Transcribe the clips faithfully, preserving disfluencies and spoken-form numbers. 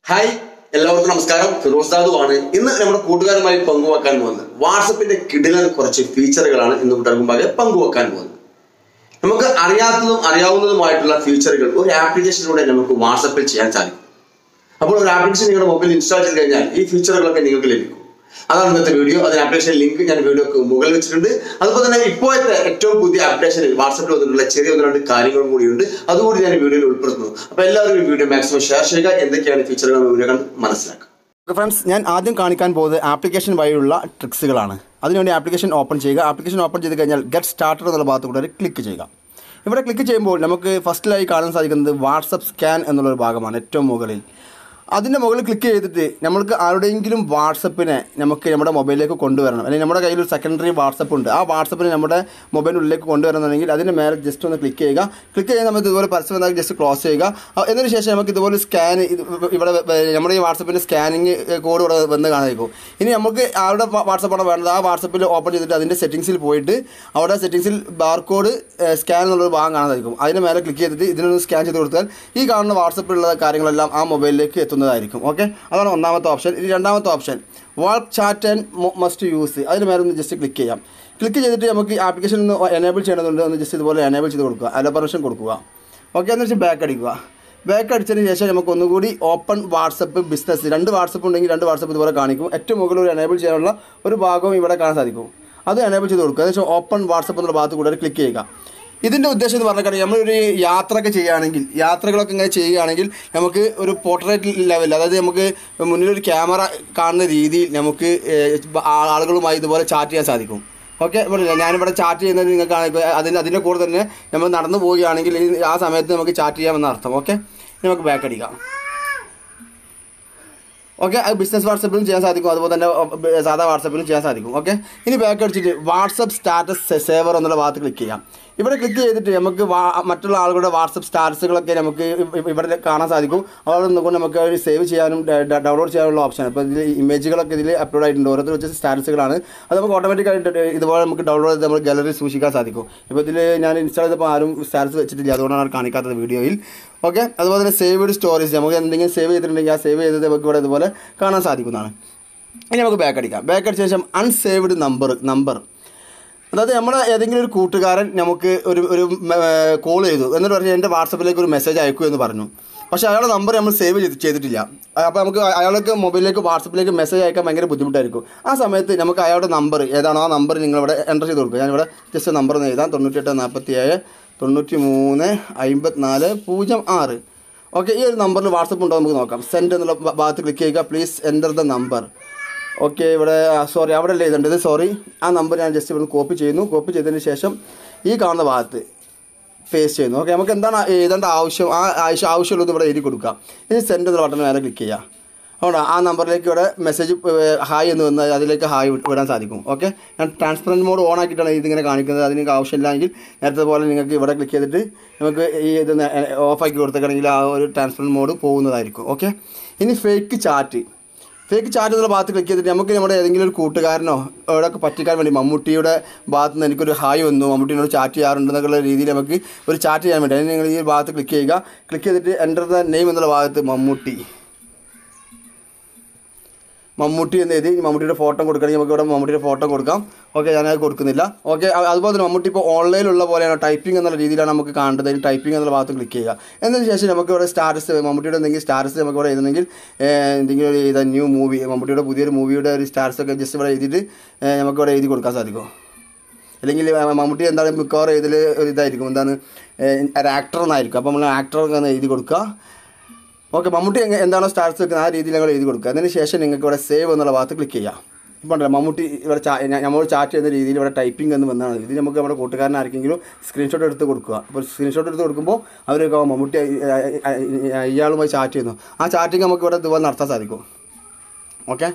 Hi, എല്ലാവർക്കും നമസ്കാരം. ഫിറോസ് ദാദു ആണ്. ഇന്ന് നമ്മുടെ കൂട്ടുകാരുമായി പങ്കുവെക്കാൻ പോകുന്നത് വാട്സാപ്പിന്റെ കിടിലൻ കുറച്ച് ഫീച്ചറുകളാണ് ഇന്ന് കൂട്ടുകാർക്കുമ്പാകെ പങ്കുവെക്കാൻ പോകുന്നത്. നമുക്ക് അറിയാത്തതും അറിയാവുന്നതുമായിട്ടുള്ള ഫീച്ചറുകൾ ഒരു ആപ്ലിക്കേഷനിലൂടെ നമുക്ക് വാട്സാപ്പിൽ ചെയ്യാൻ സാധിക്കും. അപ്പോൾ ഒരു ആപ്ലിക്കേഷൻ നിങ്ങളുടെ മൊബൈലിൽ ഇൻസ്റ്റാൾ ചെയ്ത് കഴിഞ്ഞാൽ ഈ ഫീച്ചറുകളൊക്കെ നിങ്ങൾക്ക് ലഭിക്കും. അതാണ് ഇന്നത്തെ വീഡിയോ. അതിന് ആപ്ലിക്കേഷൻ ലിങ്ക് ഞാൻ വീഡിയോക്ക് മുകളിൽ വെച്ചിട്ടുണ്ട്. അതുപോലെ തന്നെ ഇപ്പോഴത്തെ ഏറ്റവും പുതിയ ആപ്ലിക്കേഷനിൽ വാട്സാപ്പിൽ വന്നിട്ടുള്ള ചെറിയ ഒന്ന് രണ്ട് കാര്യങ്ങളും കൂടിയുണ്ട്. അതുകൂടി ഞാൻ വീഡിയോയിൽ ഉൾപ്പെടുത്തുന്നു. അപ്പോൾ എല്ലാവരും ഈ വീഡിയോ മാക്സിമം ഷെയർ ചെയ്യുക. എന്തൊക്കെയാണ് ഫീച്ചറുകൾ വീഡിയോ കണ്ട് മനസ്സിലാക്കുക. ഫ്രണ്ട്സ്, ഞാൻ ആദ്യം കാണിക്കാൻ പോകുന്നത് ആപ്ലിക്കേഷൻ വഴിയുള്ള ട്രിക്സുകളാണ്. അതിനുവേണ്ടി ആപ്ലിക്കേഷൻ ഓപ്പൺ ചെയ്യുക. ആപ്ലിക്കേഷൻ ഓപ്പൺ ചെയ്ത് കഴിഞ്ഞാൽ ഗെറ്റ് സ്റ്റാർട്ടർ എന്നുള്ള ഭാഗത്ത് കൂടെ ക്ലിക്ക് ചെയ്യുക. ഇവിടെ ക്ലിക്ക് ചെയ്യുമ്പോൾ നമുക്ക് ഫസ്റ്റിലായി കാണാൻ സാധിക്കുന്നത് വാട്സപ്പ് സ്കാൻ എന്നുള്ളൊരു ഭാഗമാണ് ഏറ്റവും മുകളിൽ. അതിൻ്റെ മുകളിൽ ക്ലിക്ക് ചെയ്തിട്ട് നമ്മൾക്ക് ആരുടെയെങ്കിലും വാട്സപ്പിനെ നമുക്ക് നമ്മുടെ മൊബൈലിലേക്ക് കൊണ്ടുവരണം, അല്ലെങ്കിൽ നമ്മുടെ കയ്യിൽ ഒരു സെക്കൻഡറി വാട്സപ്പ് ഉണ്ട്, ആ വാട്സപ്പിനെ നമ്മുടെ മൊബൈലിനുള്ളിലേക്ക് കൊണ്ടുവരണമെന്നുണ്ടെങ്കിൽ അതിൻ്റെ മേലെ ജസ്റ്റ് ഒന്ന് ക്ലിക്ക് ചെയ്യുക. ക്ലിക്ക് ചെയ്ത് നമുക്ക് ഇതുപോലെ പരസ്യം എന്തായാലും ജസ്റ്റ് ക്ലോസ് ചെയ്യുക. എന്നതിന് ശേഷം നമുക്ക് ഇതുപോലെ സ്കാൻ ഇവിടെ നമ്മുടെ ഈ വാട്സപ്പിൻ്റെ സ്കാനിങ് കോഡ് ഇവിടെ വന്ന് കാണാതിരിക്കും. ഇനി നമുക്ക് ആരുടെ വാട്സപ്പാണോ വേണ്ടത് ആ വാട്സപ്പിൽ ഓപ്പൺ ചെയ്തിട്ട് അതിൻ്റെ സെറ്റിങ്സിൽ പോയിട്ട് അവിടെ സെറ്റിങ്സിൽ ബാർകോഡ് സ്കാൻ എന്നുള്ളൊരു ഭാഗം കാണാതായിരിക്കും. അതിൻ്റെ മേലെ ക്ലിക്ക് ചെയ്തിട്ട് ഇതിനൊന്ന് സ്കാൻ ചെയ്ത് കൊടുത്താൽ ഈ കാണുന്ന വാട്സപ്പിലുള്ള കാര്യങ്ങളെല്ലാം ആ മൊബൈലിലേക്ക് എത്തും. ഓക്കെ, അതാണ് ഒന്നാമത്തെ ഓപ്ഷൻ. ഇനി രണ്ടാമത്തെ ഓപ്ഷൻ വാൾപ്പ് ചാറ്റ് ആൻഡ് മസ്റ്റ് യൂസ്. അതിന് മേലെ ഒന്ന് ജസ്റ്റ് ക്ലിക്ക് ചെയ്യാം. ക്ലിക്ക് ചെയ്തിട്ട് നമുക്ക് ആപ്ലിക്കേഷൻ ഒന്ന് എനേബിൾ ചെയ്യണമെന്നുണ്ട്. ഒന്ന് ജസ്റ്റ് ഇതുപോലെ എനേബിൾ ചെയ്ത് കൊടുക്കുക, അല്ല പെർമിഷൻ കൊടുക്കുക. ഓക്കെ, എന്ന് വെച്ചാൽ ബാക്ക് അടിക്കുക. ബാക്ക് അടിച്ചതിന് ശേഷം നമുക്ക് ഒന്നുകൂടി ഓപ്പൺ വാട്സപ്പ് ബിസിനസ്, രണ്ട് വാട്സപ്പ് ഉണ്ടെങ്കിൽ രണ്ട് വാട്സപ്പ് ഇതുപോലെ കാണിക്കും. ഏറ്റവും മുകളിൽ ഒരു എനേബിൾ ചെയ്യാനുള്ള ഒരു ഭാഗവും ഇവിടെ കാണാൻ സാധിക്കും. അത് എനേബിൾ ചെയ്ത് കൊടുക്കുക. അതിനുശേഷം ഓപ്പൺ വാട്സപ്പ് എന്നുള്ള ഭാഗത്ത് കൂടെ ക്ലിക്ക് ചെയ്യുക. ഇതിൻ്റെ ഉദ്ദേശം എന്ന് പറഞ്ഞാൽ നമ്മളൊരു യാത്രയൊക്കെ ചെയ്യുകയാണെങ്കിൽ യാത്രകളൊക്കെ ഇങ്ങനെ ചെയ്യുകയാണെങ്കിൽ നമുക്ക് ഒരു പോർട്രേറ്റ് ലെവൽ, അതായത് നമുക്ക് മുന്നിലൊരു ക്യാമറ കാണുന്ന രീതിയിൽ നമുക്ക് ആളുകളുമായി ഇതുപോലെ ചാറ്റ് ചെയ്യാൻ സാധിക്കും. ഓക്കെ, ഇവിടെ ഞാനിവിടെ ചാറ്റ് ചെയ്യുന്നത് നിങ്ങൾക്ക് അതിന് അതിൻ്റെ കൂടെ തന്നെ നമ്മൾ നടന്നു പോവുകയാണെങ്കിൽ ആ സമയത്ത് നമുക്ക് ചാറ്റ് ചെയ്യാമെന്ന അർത്ഥം. ഓക്കെ, നമുക്ക് ബാക്ക് അടിക്കാം. ഓക്കെ, അത് ബിസിനസ് വാട്സപ്പിലും ചെയ്യാൻ സാധിക്കും, അതുപോലെ തന്നെ സാധാ വാട്സപ്പിലും ചെയ്യാൻ സാധിക്കും. ഓക്കെ, ഇനി ബാക്ക് അടിച്ചിട്ട് വാട്സപ്പ് സ്റ്റാറ്റസ് സേവർ എന്നുള്ള ഭാഗത്ത് ക്ലിക്ക് ചെയ്യാം. ഇവിടെ ക്ലിക്ക് ചെയ്തിട്ട് നമുക്ക് മറ്റുള്ള ആളുകളുടെ വാട്സപ്പ് സ്റ്റാറ്റസുകളൊക്കെ നമുക്ക് ഇവിടെ കാണാൻ സാധിക്കും. അവിടെ നിന്നുകൊണ്ട് നമുക്ക് സേവ് ചെയ്യാനും ഡൗൺലോഡ് ചെയ്യാനുള്ള ഓപ്ഷനാണ്. ഇപ്പോൾ ഇതിൽ ഇമേജുകളൊക്കെ ഇതിൽ അപ്ലോഡ് ആയിട്ടുണ്ട്. ഓരോരുത്തർ വെച്ച സ്റ്റാറ്റസുകളാണ്. അത് നമുക്ക് ഓട്ടോമാറ്റിക്കായിട്ട് ഇതുപോലെ നമുക്ക് ഡൗൺലോഡ് ചെയ്ത് നമ്മൾ ഗാലറി സൂക്ഷിക്കാൻ സാധിക്കും. ഇപ്പോൾ ഇതിൽ ഞാൻ ഇൻസ്റ്റാൾ ചെയ്തപ്പോൾ ആരും സ്റ്റാറ്റസ് വെച്ചിട്ടില്ല, അതുകൊണ്ടാണ് കാണിക്കാത്തത് വീഡിയോയിൽ. ഓക്കെ, അതുപോലെ തന്നെ സേവ്ഡ് സ്റ്റോറേജ്, നമുക്ക് എന്തെങ്കിലും സേവ് ചെയ്തിട്ടുണ്ടെങ്കിൽ ആ സേവ് ചെയ്തത് നമുക്ക് ഇവിടെ ഇതുപോലെ കാണാൻ സാധിക്കുന്നതാണ്. ഇനി നമുക്ക് ബാക്ക് അടിക്കാം. ബാക്ക് അടിച്ച ശേഷം അൺസേവ്ഡ് നമ്പർ നമ്പർ അതായത് നമ്മുടെ ഏതെങ്കിലും ഒരു കൂട്ടുകാരൻ നമുക്ക് ഒരു ഒരു കോൾ ചെയ്തു എന്നിട്ട് പറഞ്ഞാൽ എൻ്റെ വാട്സപ്പിലേക്ക് ഒരു മെസ്സേജ് അയക്കൂ എന്ന് പറഞ്ഞു. പക്ഷേ അയാളുടെ നമ്പർ നമ്മൾ സേവ് ചെയ്ത് ചെയ്തിട്ടില്ല. അപ്പോൾ നമുക്ക് അയാൾക്ക് മൊബൈലിലേക്ക് വാട്സപ്പിലേക്ക് മെസ്സേജ് അയക്കാൻ ഭയങ്കര ബുദ്ധിമുട്ടായിരിക്കും. ആ സമയത്ത് നമുക്ക് അയാളുടെ നമ്പർ ഏതാണോ ആ നമ്പർ നിങ്ങളിവിടെ എൻ്റർ ചെയ്ത് കൊടുക്കുക. ഞാനിവിടെ ജസ്റ്റ് നമ്പർ ഒന്ന് എഴുതാം. തൊണ്ണൂറ്റെട്ട് നാൽപ്പത്തി ഏഴ് തൊണ്ണൂറ്റി മൂന്ന് അമ്പത്തിനാല് പൂജ്യം ആറ്. ഓക്കെ, ഈ ഒരു നമ്പറിൽ വാട്സപ്പ് ഉണ്ടോ നമുക്ക് നോക്കാം. സെൻഡ് എന്നുള്ള ഭാഗത്ത് ക്ലിക്ക് ചെയ്യുക. Please enter the number. Okay, ഇവിടെ സോറി അവിടെ അല്ലേ എഴുതേണ്ടത്, സോറി. ആ നമ്പർ ഞാൻ ജസ്റ്റ് ഇവിടെ കോപ്പി ചെയ്യുന്നു. കോപ്പി ചെയ്തതിന് ശേഷം ഈ കാണുന്ന ഭാഗത്ത് പേസ്റ്റ് ചെയ്യുന്നു. ഓക്കെ, നമുക്ക് എന്താണ് എഴുതേണ്ട ആവശ്യം ആ ആവശ്യം ആവശ്യമുള്ളത് ഇവിടെ എഴുതി കൊടുക്കുക. ഇനി സെൻഡ് എന്ന ബട്ടൺ മേലെ ക്ലിക്ക് ചെയ്യുക. അതുകൊണ്ട് ആ നമ്പറിലേക്ക് ഇവിടെ മെസ്സേജ് ഹായ് എന്ന് വന്നാൽ അതിലേക്ക് ഹായ് വിടാൻ സാധിക്കും. ഓക്കെ, ഞാൻ ട്രാൻസ്പെറൻറ്റ് മോഡ് ഓൺ ആക്കിയിട്ടാണ് ഇതിങ്ങനെ കാണിക്കുന്നത്. അതിന് ആവശ്യമില്ലെങ്കിൽ നേരത്തെ പോലെ നിങ്ങൾക്ക് ഇവിടെ ക്ലിക്ക് ചെയ്തിട്ട് നമുക്ക് ഈ ഇത് ഓഫാക്കി കൊടുത്തേക്കാണെങ്കിൽ ആ ഒരു ട്രാൻസ്പെറൻറ്റ് മോഡ് പോകുന്നതായിരിക്കും. ഓക്കെ, ഇനി ഫേക്ക് ചാറ്റ് ഫേക്ക് ചാറ്റ് എന്നുള്ള ഭാഗത്ത് ക്ലിക്ക് ചെയ്തിട്ട് നമുക്ക് നമ്മുടെ ഏതെങ്കിലും ഒരു കൂട്ടുകാരനോ അവിടെയൊക്കെ പറ്റിക്കാൻ വേണ്ടി മമ്മൂട്ടിയുടെ ഭാഗത്ത് നിന്ന് എനിക്കൊരു ഹായ് വന്നു, മമ്മൂട്ടിനോട് ചാറ്റ് ചെയ്യാറുണ്ടെന്നുള്ള രീതിയിൽ നമുക്ക് ഒരു ചാറ്റ് ചെയ്യാൻ വേണ്ടി അതിന് നിങ്ങൾ ഈ ഭാഗത്ത് ക്ലിക്ക് ചെയ്യുക. ക്ലിക്ക് ചെയ്തിട്ട് എൻ്റർ ദ നെയിം എന്നുള്ള ഭാഗത്ത് മമ്മൂട്ടി മമ്മൂട്ടി എന്ന് എഴുതി മമ്മൂട്ടിയുടെ ഫോട്ടോ കൊടുക്കണമെങ്കിൽ നമുക്ക് ഇവിടെ മമ്മൂട്ടിയുടെ ഫോട്ടോ കൊടുക്കാം. ഓക്കെ, ഞാനത് കൊടുക്കുന്നില്ല. ഓക്കെ, അതുപോലെ തന്നെ മമ്മൂട്ടി ഇപ്പോൾ ഓൺലൈനിലുള്ള പോലെയാണ്, ടൈപ്പിംഗ് എന്നുള്ള രീതിയിലാണ് നമുക്ക് കാണേണ്ടത്. അതിന് ടൈപ്പിംഗ് എന്നുള്ള ഭാഗത്ത് ക്ലിക്ക് ചെയ്യുക. എന്നതിന് ശേഷം നമുക്ക് ഇവിടെ സ്റ്റാറ്റസ് മമ്മൂട്ടിയുടെ എന്തെങ്കിലും സ്റ്റാറ്റസ് നമുക്ക് ഇവിടെ എഴുതുന്നെങ്കിൽ എന്തെങ്കിലും ഒരു ഇത് ന്യൂ മൂവി മമ്മൂട്ടിയുടെ പുതിയൊരു മൂവിയുടെ ഒരു സ്റ്റാറ്റസൊക്കെ ജസ്റ്റ് ഇവിടെ എഴുതിയിട്ട് നമുക്ക് ഇവിടെ എഴുതി കൊടുക്കാൻ സാധിക്കും. അല്ലെങ്കിൽ മമ്മൂട്ടി എന്താണ് മിക്കവാറും ഇതിൽ ഒരു ഇതായിരിക്കും, എന്താണ് ഒരു ആക്ടർ എന്നായിരിക്കും. അപ്പോൾ നമ്മൾ ആക്ടറൊക്കെ ഒന്ന് എഴുതി കൊടുക്കുക. ഓക്കെ, മമ്മൂട്ടി എന്താണോ സ്റ്റാറ്റസ് വെക്കുന്നത് ആ രീതിയിൽ ഞങ്ങൾ എഴുതി കൊടുക്കുക. അതിന് ശേഷം നിങ്ങൾക്ക് ഇവിടെ സേവ് എന്നുള്ള ഭാഗത്ത് ക്ലിക്ക് ചെയ്യാം. ഇപ്പോൾ ഉണ്ടല്ലോ മമ്മൂട്ടി ഇവിടെ ചാ നമ്മൾ ചാറ്റ് ചെയ്യുന്ന രീതിയിൽ ഇവിടെ ടൈപ്പിംഗ് എന്ന് വന്നതാണ്. ഇത് നമുക്ക് നമ്മുടെ കൂട്ടുകാരൻ ആർക്കെങ്കിലും സ്ക്രീൻഷോട്ട് എടുത്ത് കൊടുക്കുക. അപ്പോൾ സ്ക്രീൻഷോട്ട് എടുത്ത് കൊടുക്കുമ്പോൾ അവരൊക്കെ മമ്മൂട്ടി ഇയാളുമായി ചാറ്റ് ചെയ്യുന്നു. ആ ചാറ്റിങ് നമുക്ക് ഇവിടെ ഇതുപോലെ നടത്താൻ സാധിക്കും. ഓക്കെ,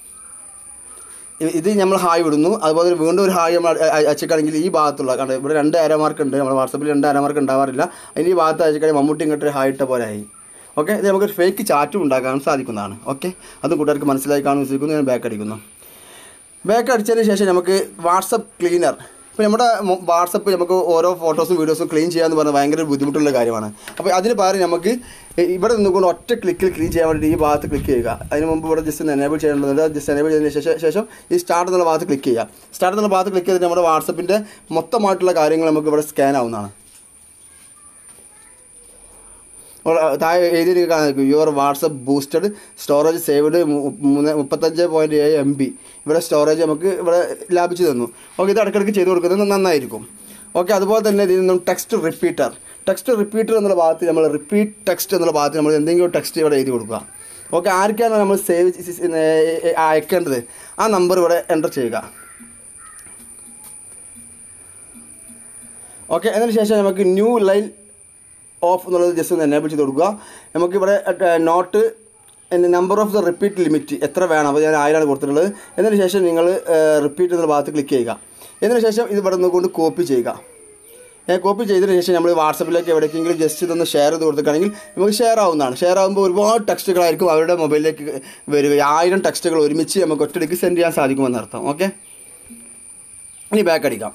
ഇത് നമ്മൾ ഹായ് വിടുന്നു. അതുപോലെ വീണ്ടും ഒരു ഹായ് നമ്മൾ അയച്ചിട്ടാണെങ്കിൽ ഈ ഭാഗത്തുള്ള കണ്ട് ഇവിടെ രണ്ട് ആരോമാർക്ക് ഉണ്ട്. നമ്മുടെ വാട്സപ്പിൽ രണ്ട് ആരോമാർക്ക് ഉണ്ടാവാറില്ല. അതിന് ഈ ഭാഗത്ത് അയച്ചിട്ടാണെങ്കിൽ മമ്മൂട്ടി ഇങ്ങോട്ട് ഹായ് ഇട്ട പോലെ ആയി. ഓക്കെ, ഇത് നമുക്കൊരു ഫേക്ക് ചാറ്റും ഉണ്ടാക്കാൻ സാധിക്കുന്നതാണ്. ഓക്കെ, അതും കൂട്ടുകാർക്ക് മനസ്സിലായി കാണുമെന്ന് വിശ്വസിക്കുന്നു. ഞാൻ ബാക്ക് അടിക്കുന്നു. ബാക്ക് അടിച്ചതിന് ശേഷം നമുക്ക് വാട്സപ്പ് ക്ലീനർ അപ്പോൾ നമ്മുടെ വാട്സപ്പ് നമുക്ക് ഓരോ ഫോട്ടോസും വീഡിയോസും ക്ലീൻ ചെയ്യാമെന്ന് പറഞ്ഞാൽ ഭയങ്കര ബുദ്ധിമുട്ടുള്ള കാര്യമാണ്. അപ്പോൾ അതിന് പകരം നമുക്ക് ഇവിടെ നിന്നുകൊണ്ട് ഒറ്റ ക്ലിക്കിൽ ക്ലീൻ ചെയ്യാൻ വേണ്ടി ഈ ഭാഗത്ത് ക്ലിക്ക് ചെയ്യുക. അതിന് മുമ്പ് ഇവിടെ ജസ്റ്റ് എനേബിൾ ചെയ്യേണ്ടതുണ്ട്. ജസ്റ്റ് എനേബിൾ ചെയ്തതിന് ശേഷം ശേഷം ഈ സ്റ്റാർട്ട് എന്നുള്ള ഭാഗത്ത് ക്ലിക്ക് ചെയ്യുക. സ്റ്റാർട്ട് എന്നുള്ള ഭാഗത്ത് ക്ലിക്ക് ചെയ്തിട്ട് നമ്മുടെ വാട്സപ്പിൻ്റെ മൊത്തമായിട്ടുള്ള കാര്യങ്ങൾ നമുക്ക് ഇവിടെ സ്കാൻ ആവുന്നതാണ്. താഴെ എഴുതി കാണാൻ your WhatsApp boosted storage saved മൂന്ന് മുപ്പത്തഞ്ച് പോയിൻറ്റ് ഏഴ് എം ബി ഇവിടെ സ്റ്റോറേജ് നമുക്ക് ഇവിടെ ലാഭിച്ചു തന്നു. ഓക്കെ, ഇത് ഇടയ്ക്കിടയ്ക്ക് ചെയ്ത് കൊടുക്കുന്നത് നന്നായിരിക്കും. ഓക്കെ, അതുപോലെ തന്നെ ഇതിൽ നിന്നും ടെക്സ്റ്റ് റിപ്പീറ്റർ ടെക്സ്റ്റ് റിപ്പീറ്റർ എന്നുള്ള ഭാഗത്ത് നമ്മൾ റിപ്പീറ്റ് ടെക്സ്റ്റ് എന്നുള്ള ഭാഗത്ത് നമ്മൾ എന്തെങ്കിലും ടെക്സ്റ്റ് ഇവിടെ എഴുതി കൊടുക്കുക. ഓക്കെ, ആർക്കാണ് നമ്മൾ സേവ് അയക്കേണ്ടത് ആ നമ്പർ ഇവിടെ എൻ്റർ ചെയ്യുക. ഓക്കെ, അതിന് ശേഷം നമുക്ക് ന്യൂ ലൈൻ ഓഫ് എന്നുള്ളത് ജസ്റ്റ് ഒന്ന് എനേബിൾ ചെയ്ത് കൊടുക്കുക. നമുക്കിവിടെ note number of the repeat limit എത്ര വേണം, അപ്പോൾ ഞാൻ ആയിരമാണ് കൊടുത്തിട്ടുള്ളത്. എന്നതിന് ശേഷം നിങ്ങൾ റിപ്പീറ്റ് എന്നുള്ള ഭാഗത്ത് ക്ലിക്ക് ചെയ്യുക. എന്നതിന് ശേഷം ഇത് ഇവിടെ നിന്നുകൊണ്ട് കോപ്പി ചെയ്യുക. കോപ്പി ചെയ്തതിന് ശേഷം നമ്മൾ വാട്സപ്പിലേക്ക് എവിടേക്കെങ്കിലും ജസ്റ്റ് ഇതൊന്ന് ഷെയർ ചെയ്ത് കൊടുക്കുകയാണെങ്കിൽ നമുക്ക് ഷെയർ ആവുന്നതാണ്. ഷെയർ ആകുമ്പോൾ ഒരുപാട് ടെക്സ്റ്റുകളായിരിക്കും അവരുടെ മൊബൈലിലേക്ക് വരിക. ആയിരം ടെക്സ്റ്റുകൾ ഒരുമിച്ച് നമുക്ക് ഒറ്റയ്ക്ക് സെൻഡ് ചെയ്യാൻ സാധിക്കുമെന്നർത്ഥം. ഓക്കെ, ഇനി ബാക്ക് അടിക്കാം.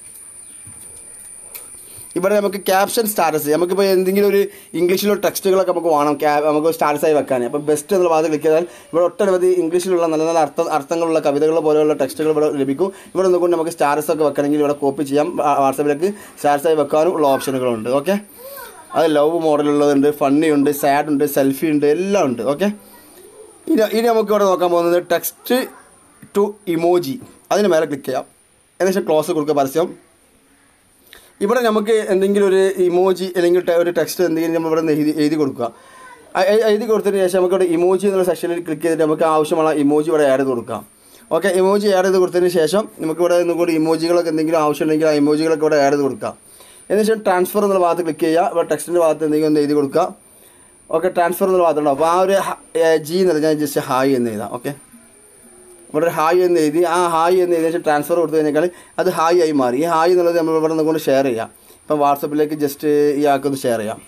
ഇവിടെ നമുക്ക് ക്യാപ്ഷൻ സ്റ്റാറ്റസ്, നമുക്കിപ്പോൾ എന്തെങ്കിലും ഒരു ഇംഗ്ലീഷിലുള്ള ടെക്സ്റ്റുകളൊക്കെ നമുക്ക് വേണം ക്യാ നമുക്ക് സ്റ്റാറ്റസായി വെക്കാൻ. അപ്പോൾ ബെസ്റ്റ് എന്നുള്ള ഭാഗത്ത് ക്ലിക്ക് ചെയ്താൽ ഇവിടെ ഒട്ടനവധി ഇംഗ്ലീഷിലുള്ള നല്ല നല്ല അർത്ഥ അർത്ഥങ്ങളുള്ള കവിതകൾ പോലെയുള്ള ടെക്സ്റ്റുകൾ ഇവിടെ ലഭിക്കും. ഇവിടെ നിന്നുകൊണ്ട് നമുക്ക് സ്റ്റാറ്റസൊക്കെ വെക്കണമെങ്കിൽ ഇവിടെ കോപ്പി ചെയ്യാം. വാട്സാപ്പിലേക്ക് സ്റ്റാറ്റസായി വെക്കാനും ഉള്ള ഓപ്ഷനുകളുണ്ട്. ഓക്കെ, അത് ലവ് മോഡലുള്ളതുണ്ട്, ഫണ്ണി ഉണ്ട്, സാഡ് ഉണ്ട്, സെൽഫി ഉണ്ട്, എല്ലാം ഉണ്ട്. ഓക്കെ, ഇനി ഇനി നമുക്ക് ഇവിടെ നോക്കാൻ പോകുന്നത് ടെക്സ്റ്റ് ടു ഇമോജി. അതിന് മേലെ ക്ലിക്ക് ചെയ്യാം. ഏകദേശം ക്ലോസ് കൊടുക്കുക പരസ്യം. ഇവിടെ നമുക്ക് എന്തെങ്കിലും ഒരു ഇമോജി അല്ലെങ്കിൽ ഒരു ടെക്സ്റ്റ് എന്തെങ്കിലും നമ്മൾ ഇവിടെ എഴുതി എഴുതി കൊടുക്കുക. എഴുതി കൊടുത്തതിന് ശേഷം നമുക്ക് ഇവിടെ ഇമോജി എന്നുള്ള സെക്ഷനിൽ ക്ലിക്ക് ചെയ്തിട്ട് നമുക്ക് ആവശ്യമുള്ള ഇമോജി ഇവിടെ ആഡ് ചെയ്ത് കൊടുക്കാം. ഓക്കെ, ഇമോജി ആഡ് ചെയ്ത് കൊടുത്തതിന് ശേഷം നമുക്ക് ഇവിടെ നിന്നുകൂടി ഇമോജികളൊക്കെ എന്തെങ്കിലും ആവശ്യമുണ്ടെങ്കിൽ ആ ഇമോജികളൊക്കെ ഇവിടെ ആഡ് ചെയ്ത് കൊടുക്കാം. എന്നതിന് ട്രാൻസ്ഫർ എന്നുള്ള ഭാഗത്ത് ക്ലിക്ക് ചെയ്യുക. ഇവിടെ ടെക്സ്റ്റിൻ്റെ ഭാഗത്ത് എന്തെങ്കിലും ഒന്ന് എഴുതി കൊടുക്കുക. ഓക്കെ, ട്രാൻസ്ഫർ എന്നുള്ള ഭാഗത്തുണ്ടോ, അപ്പോൾ ആ ഒരു ജി എന്നത് ഞാൻ ജസ്റ്റ് ഹായ് എന്ന് എഴുതാം. ഓക്കെ, ഇവിടെ ഹായ് എന്ന് എഴുതി ആ ഹായ് എന്ന് എഴുതിയ ശേഷം ട്രാൻസ്ഫർ കൊടുത്തു കഴിഞ്ഞാൽ അത് ഹായ് ആയി മാറി. ഈ ഹായ് എന്നുള്ളത് നമ്മൾ ഇവിടെ നിന്നുകൊണ്ട് ഷെയർ ചെയ്യാം. ഇപ്പം വാട്സപ്പിലേക്ക് ജസ്റ്റ് ഈ ആൾക്കൊന്ന് ഷെയർ ചെയ്യാം.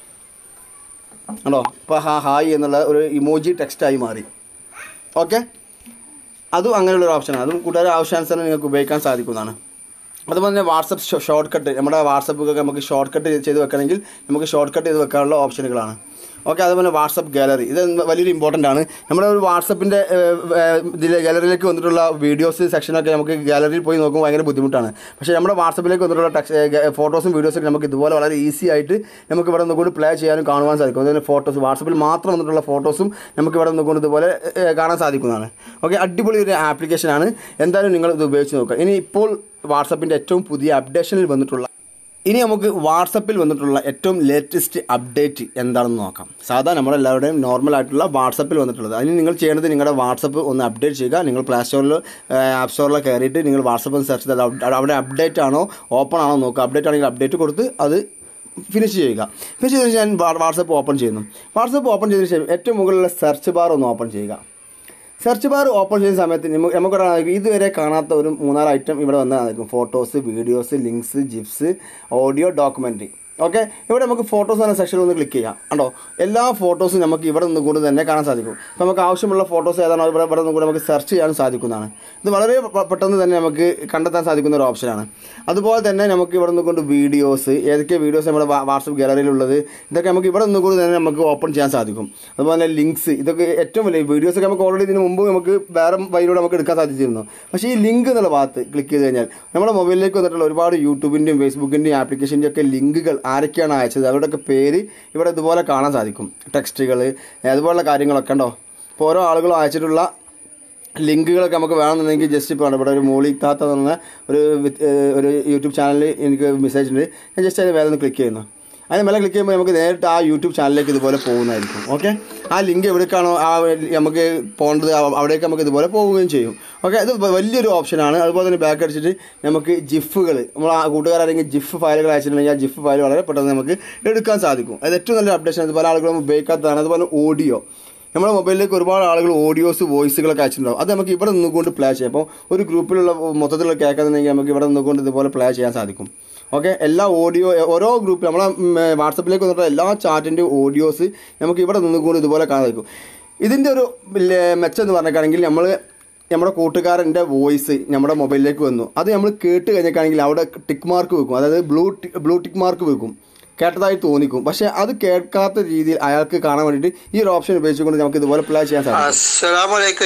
ആണോ, ഇപ്പോൾ ഹാ ഹായ് എന്നുള്ള ഒരു ഇമോജി ടെക്സ്റ്റായി മാറി. ഓക്കെ, അതും അങ്ങനെയുള്ളൊരു ഓപ്ഷനാണ്. അതും കൂട്ടുകാർ ആവശ്യാനുസരണം നിങ്ങൾക്ക് ഉപയോഗിക്കാൻ സാധിക്കുന്നതാണ്. അതുപോലെ തന്നെ വാട്സപ്പ് ഷോർട്ട് കട്ട്, നമ്മുടെ വാട്സപ്പൊക്കെ നമുക്ക് ഷോർട്ട് കട്ട് ചെയ്ത് വെക്കണമെങ്കിൽ നമുക്ക് ഷോർട്ട് കട്ട് ചെയ്ത് വെക്കാനുള്ള ഓപ്ഷനുകളാണ്. ഓക്കെ, അതുപോലെ വാട്സപ്പ് ഗാലറി, ഇത് വലിയൊരു ഇമ്പോർട്ടൻ്റ് ആണ്. നമ്മുടെ ഒരു വാട്സപ്പിൻ്റെ ഇതിൽ ഗാലറിയിലേക്ക് വന്നിട്ടുള്ള വീഡിയോസ് സെക്ഷനൊക്കെ നമുക്ക് ഗാലറിയിൽ പോയി നോക്കുമ്പോൾ ഭയങ്കര ബുദ്ധിമുട്ടാണ്. പക്ഷേ നമ്മുടെ വാട്സപ്പിലേക്ക് വന്നിട്ടുള്ള ടെക്സ് ഫോട്ടോസും വീഡിയോസൊക്കെ നമുക്ക് ഇതുപോലെ വളരെ ഈസി ആയിട്ട് നമുക്ക് ഇവിടെ നിന്നുകൊണ്ട് പ്ലേ ചെയ്യാനും കാണുവാൻ സാധിക്കും. അതുപോലെ ഫോട്ടോസ് വാട്സപ്പിൽ മാത്രം വന്നിട്ടുള്ള ഫോട്ടോസും നമുക്ക് ഇവിടെ നിന്നുകൊണ്ട് ഇതുപോലെ കാണാൻ സാധിക്കുന്നതാണ്. ഓക്കെ, അടിപൊളി ഒരു ആപ്ലിക്കേഷനാണ്. എന്തായാലും നിങ്ങൾ ഇത് ഉപയോഗിച്ച് നോക്കുക. ഇനി ഇപ്പോൾ വാട്സപ്പിൻ്റെ ഏറ്റവും പുതിയ അപ്ഡേഷനിൽ വന്നിട്ടുള്ള ഇനി നമുക്ക് വാട്സപ്പിൽ വന്നിട്ടുള്ള ഏറ്റവും ലേറ്റസ്റ്റ് അപ്ഡേറ്റ് എന്താണെന്ന് നോക്കാം. സാധാരണ നമ്മളെല്ലാവരുടെയും നോർമലായിട്ടുള്ള വാട്സപ്പിൽ വന്നിട്ടുള്ളത്. അതിന് നിങ്ങൾ ചെയ്യേണ്ടത് നിങ്ങളുടെ വാട്സപ്പ് ഒന്ന് അപ്ഡേറ്റ് ചെയ്യുക. നിങ്ങൾ പ്ലേ സ്റ്റോറിൽ ആപ്പ് സ്റ്റോറിൽ കയറിയിട്ട് നിങ്ങൾ വാട്സപ്പ് സെർച്ച് ചെയ്താൽ അവിടെ അപ്ഡേറ്റ് ആണോ ഓപ്പൺ ആണോ നോക്കുക. അപ്ഡേറ്റ് ആണെങ്കിൽ അപ്ഡേറ്റ് കൊടുത്ത് അത് ഫിനിഷ് ചെയ്യുക. ഫിനിഷ് ചെയ്തതിന് ശേഷം ഞാൻ വാട്സപ്പ് ഓപ്പൺ ചെയ്യുന്നു. വാട്സപ്പ് ഓപ്പൺ ചെയ്തതിന് ശേഷം ഏറ്റവും മുകളിലുള്ള സെർച്ച് ബാർ ഒന്ന് ഓപ്പൺ ചെയ്യുക. സെർച്ച് ബാർ ഓപ്പൺ ചെയ്യുന്ന സമയത്ത് നമുക്ക് ഇതുവരെ കാണാത്ത ഒരു മൂന്നാല് ഐറ്റം ഇവിടെ വന്നതായിരിക്കും. Photos, videos, links, GIFs, audio, documentary. Okay, ഇവിടെ നമുക്ക് ഫോട്ടോസ് എന്ന സെക്ഷനിൽ ഒന്ന് ക്ലിക്ക് ചെയ്യാം. കണ്ടോ, എല്ലാ ഫോട്ടോസും നമുക്ക് ഇവിടെ നിന്ന് കൂടി തന്നെ കാണാൻ സാധിക്കും. അപ്പോൾ നമുക്ക് ആവശ്യമുള്ള ഫോട്ടോസ് ഏതാണോ ഇവിടെ ഇവിടെ നിന്ന് കൂടി നമുക്ക് സെർച്ച് ചെയ്യാൻ സാധിക്കുന്നതാണ്. ഇത് വളരെ പെട്ടെന്ന് തന്നെ നമുക്ക് കണ്ടെത്താൻ സാധിക്കുന്ന ഒരു ഓപ്ഷനാണ്. അതുപോലെ തന്നെ നമുക്ക് ഇവിടെ നിന്ന് കൊണ്ട് വീഡിയോസ്, ഏതൊക്കെ വീഡിയോസ് നമ്മുടെ വാട്സപ്പ് ഗാലറിയിലുള്ളത് ഇതൊക്കെ നമുക്ക് ഇവിടെ നിന്ന് കൂടി തന്നെ നമുക്ക് ഓപ്പൺ ചെയ്യാൻ സാധിക്കും. അതുപോലെ തന്നെ ലിങ്ക്സ്, ഇതൊക്കെ ഏറ്റവും വലിയ വീഡിയോസൊക്കെ നമുക്ക് ഓൾറെഡി ഇതിന് മുമ്പ് നമുക്ക് വേറെ വഴിയിലൂടെ നമുക്ക് എടുക്കാൻ സാധിച്ചിരുന്നു. പക്ഷേ ഈ ലിങ്ക് എന്നുള്ള ഭാഗത്ത് ക്ലിക്ക് ചെയ്ത് കഴിഞ്ഞാൽ നമ്മുടെ മൊബൈലിലേക്ക് വന്നിട്ടുള്ള ഒരുപാട് യൂട്യൂബിൻ്റെയും ഫേസ്ബുക്കിൻ്റെയും ആപ്ലിക്കേഷൻ്റെയും ഒക്കെ ലിങ്കുകൾ ആരൊക്കെയാണ് അയച്ചത് അവരുടെയൊക്കെ പേര് ഇവിടെ ഇതുപോലെ കാണാൻ സാധിക്കും. ടെക്സ്റ്റുകൾ, അതുപോലുള്ള കാര്യങ്ങളൊക്കെ ഉണ്ടോ. ഇപ്പോൾ ഓരോ ആളുകളും അയച്ചിട്ടുള്ള ലിങ്കുകളൊക്കെ നമുക്ക് വേണമെന്നുണ്ടെങ്കിൽ ജസ്റ്റ് ഇപ്പോൾ ഇവിടെ ഒരു മോളി താത്ത എന്ന് പറഞ്ഞ ഒരു ഒരു യൂട്യൂബ് ചാനലിൽ എനിക്ക് മെസ്സേജ് ഉണ്ട്. ഞാൻ ജസ്റ്റ് അതിന് വേറെ ഒന്ന് ക്ലിക്ക് ചെയ്യുന്നു. അതിന് മേലെ ക്ലിക്ക് ചെയ്യുമ്പോൾ നമുക്ക് നേരിട്ട് ആ യൂട്യൂബ് ചാനലിലേക്ക് ഇതുപോലെ പോകുന്നതായിരിക്കും. ഓക്കെ, ആ ലിങ്ക് എവിടേക്കാണോ ആ നമുക്ക് പോകേണ്ടത് അവിടേക്ക് നമുക്ക് ഇതുപോലെ പോവുകയും ചെയ്യും. ഓക്കെ, ഇത് വലിയൊരു ഓപ്ഷനാണ്. അതുപോലെ തന്നെ ബാക്ക് അടിച്ചിട്ട് നമുക്ക് ജിഫുകൾ, നമ്മൾ ആ കൂട്ടുകാരാണെങ്കിൽ ജിഫ് ഫയലുകൾ അയച്ചിട്ടുണ്ടെങ്കിൽ ആ ജിഫ് ഫയൽ വളരെ പെട്ടെന്ന് നമുക്ക് എടുക്കാൻ സാധിക്കും. അത് ഏറ്റവും നല്ലൊരു അപ്ഡേഷൻ. അത് പല ആളുകളും ഉപയോഗിക്കാത്തതാണ്. അതുപോലെ ഓഡിയോ, നമ്മുടെ മൊബൈലിലേക്ക് ഒരുപാട് ആളുകൾ ഓഡിയോസ്, വോയിസുകളൊക്കെ അയച്ചിട്ടുണ്ടാവും. അത് നമുക്ക് ഇവിടെ നിന്നുകൊണ്ട് പ്ലേ ചെയ്യാം. അപ്പോൾ ഒരു ഗ്രൂപ്പിലുള്ള മൊത്തത്തിലുള്ള കേൾക്കുന്നുണ്ടെങ്കിൽ നമുക്ക് ഇവിടെ നിന്നുകൊണ്ട് ഇതുപോലെ പ്ലേ ചെയ്യാൻ സാധിക്കും. ഓക്കെ, എല്ലാ ഓഡിയോ ഓരോ ഗ്രൂപ്പിൽ നമ്മളെ വാട്സപ്പിലേക്ക് വന്നിട്ടുള്ള എല്ലാ ചാറ്റിൻ്റെയും ഓഡിയോസ് നമുക്ക് ഇവിടെ നിന്നുകൊണ്ട് ഇതുപോലെ കാണാൻ സാധിക്കും. ഇതിൻ്റെ ഒരു മെച്ചം എന്ന് പറഞ്ഞിട്ടാണെങ്കിൽ നമ്മൾ നമ്മുടെ കൂട്ടുകാരൻ്റെ വോയിസ് നമ്മുടെ മൊബൈലിലേക്ക് വന്നു. അത് നമ്മൾ കേട്ട് കഴിഞ്ഞിട്ടാണെങ്കിൽ അവിടെ ടിക്ക് മാർക്ക് വെക്കും, അതായത് ബ്ലൂ ബ്ലൂ ടിക്ക് മാർക്ക് വെക്കും, കേട്ടതായി തോന്നിക്കും. പക്ഷെ അത് കേൾക്കാത്ത രീതിയിൽ അയാൾക്ക് കാണാൻ വേണ്ടിയിട്ട് ഈ ഒരു ഓപ്ഷൻ ഉപയോഗിച്ചുകൊണ്ട് നമുക്ക് ഇതുപോലെ പ്ലേ ചെയ്യാൻ സാധിക്കും.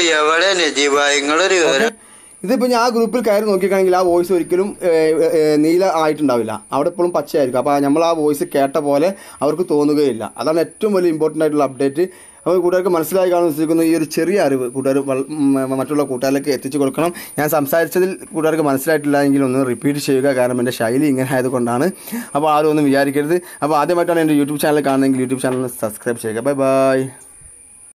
ഇതിപ്പോൾ ഞാൻ ആ ഗ്രൂപ്പിൽ കയറി നോക്കിക്കഴിഞ്ഞാൽ ആ വോയിസ് ഒരിക്കലും നീല ആയിട്ടുണ്ടാവില്ല, അവിടെ എപ്പോഴും പച്ചയായിരിക്കും. അപ്പോൾ നമ്മൾ ആ വോയിസ് കേട്ട പോലെ അവർക്ക് തോന്നുകയില്ല. അതാണ് ഏറ്റവും വലിയ ഇമ്പോർട്ടൻ്റ് ആയിട്ടുള്ള അപ്ഡേറ്റ്. അപ്പോൾ കൂട്ടുകാർക്ക് മനസ്സിലായി കാണാൻ ഉദ്ദേശിക്കുന്നു. ഈ ഒരു ചെറിയ അറിവ് കൂട്ടുകാർ മറ്റുള്ള കൂട്ടുകാരിലേക്ക് എത്തിച്ചു കൊടുക്കണം. ഞാൻ സംസാരിച്ചതിൽ കൂട്ടുകാർക്ക് മനസ്സിലായിട്ടില്ല എങ്കിൽ ഒന്ന് റിപ്പീറ്റ് ചെയ്യുക, കാരണം എൻ്റെ ശൈലി ഇങ്ങനെ ആയതുകൊണ്ടാണ്. അപ്പോൾ ആരും ഒന്നും വിചാരിക്കരുത്. അപ്പോൾ ആദ്യമായിട്ടാണ് എൻ്റെ യൂട്യൂബ് ചാനൽ കാണുന്നതെങ്കിൽ യൂട്യൂബ് ചാനൽ സബ്സ്ക്രൈബ് ചെയ്യുക. Bye by.